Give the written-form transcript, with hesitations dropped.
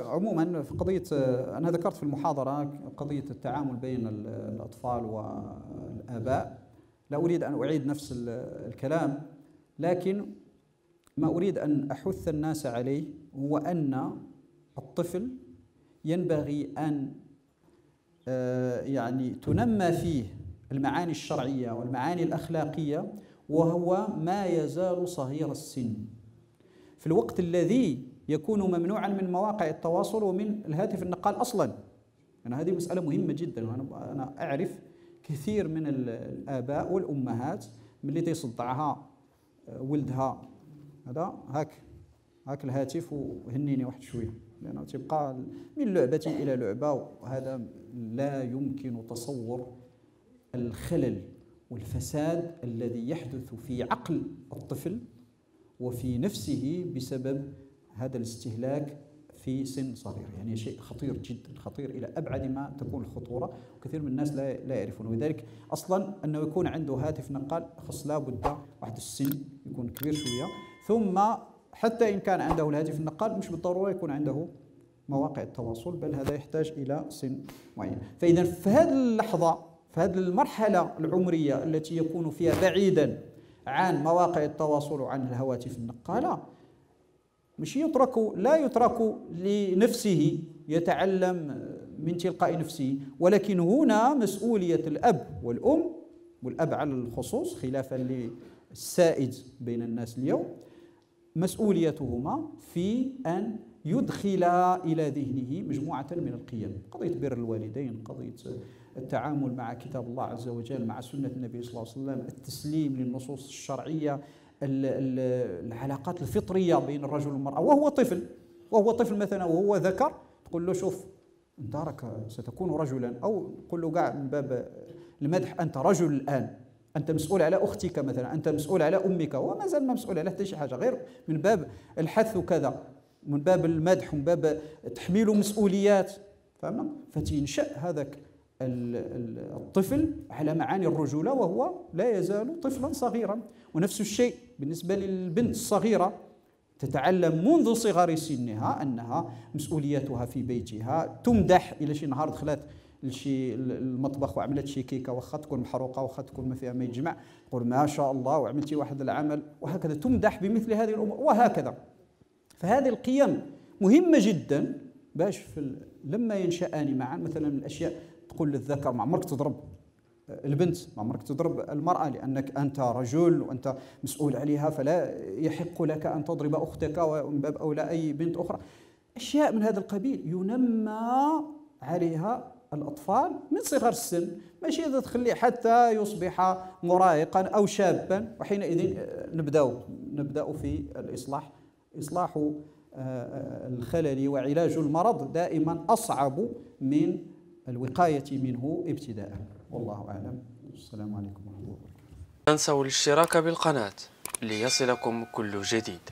عموما في قضية، أنا ذكرت في المحاضرة قضية التعامل بين الأطفال والآباء. لا أريد أن أعيد نفس الكلام، لكن ما أريد أن أحث الناس عليه هو أن الطفل ينبغي أن يعني تنمى فيه المعاني الشرعية والمعاني الأخلاقية وهو ما يزال صغير السن، في الوقت الذي يكون ممنوعا من مواقع التواصل ومن الهاتف النقال أصلا. يعني هذه مسألة مهمة جدا، وأنا أعرف كثير من الآباء والأمهات ملي تيصدعها ولدها هذا هاك الهاتف وهنيني واحد شوية، لأنه تبقى من لعبة إلى لعبة، وهذا لا يمكن تصور الخلل والفساد الذي يحدث في عقل الطفل وفي نفسه بسبب هذا الاستهلاك في سن صغير. يعني شيء خطير جدا، خطير إلى أبعد ما تكون الخطورة، وكثير من الناس لا يعرفون. ولذلك أصلا أنه يكون عنده هاتف نقال خص لا بد واحد السن يكون كبير شوية، ثم حتى إن كان عنده الهاتف النقال مش بالضرورة يكون عنده مواقع التواصل، بل هذا يحتاج إلى سن معين. فإذا في هذه اللحظة، في هذه المرحلة العمرية التي يكون فيها بعيدا عن مواقع التواصل وعن الهواتف النقالة، مش لا يترك لنفسه يتعلم من تلقاء نفسه، ولكن هنا مسؤولية الأب والأم، والأب على الخصوص خلافا للسائد بين الناس اليوم، مسؤوليتهما في أن يدخل إلى ذهنه مجموعة من القيم، قضية بر الوالدين، قضية التعامل مع كتاب الله عز وجل، مع سنة النبي صلى الله عليه وسلم، التسليم للنصوص الشرعية، العلاقات الفطرية بين الرجل والمرأة وهو طفل مثلا وهو ذكر، تقول له شوف أنت راك ستكون رجلا، أو تقول له كاع من باب المدح أنت رجل الآن، أنت مسؤول على أختك مثلا، أنت مسؤول على أمك، وما زال ما مسؤول على حتى شي حاجة، غير من باب الحث وكذا، من باب المدح ومن باب تحميل مسؤوليات، فهمنا؟ فتنشأ هذاك الطفل على معاني الرجولة وهو لا يزال طفلا صغيرا. ونفس الشيء بالنسبة للبنت الصغيرة، تتعلم منذ صغر سنها أنها مسؤوليتها في بيتها، تمدح إلى شي نهار دخلت لشي المطبخ وعملت شي كيكة، واخا تكون محروقة، واخا تكون ما فيها ما يتجمع، تقول ما شاء الله وعملتي واحد العمل، وهكذا تمدح بمثل هذه الأمور وهكذا. فهذه القيم مهمة جدا باش لما ينشأان معا. مثلا من الأشياء تقول للذكر ما عمرك تضرب البنت، ما عمرك تضرب المرأة، لأنك أنت رجل وأنت مسؤول عليها، فلا يحق لك أن تضرب أختك ومن باب أولى أي بنت أخرى. أشياء من هذا القبيل ينمى عليها الأطفال من صغر السن، ماشي إذا تخليه حتى يصبح مراهقا أو شابا، وحينئذ نبدأ في الإصلاح. إصلاح الخلل وعلاج المرض دائما أصعب من الوقاية منه ابتداء. والله أعلم. السلام عليكم ورحمة الله وبركاته. لا تنسوا الاشتراك بالقناة ليصلكم كل جديد.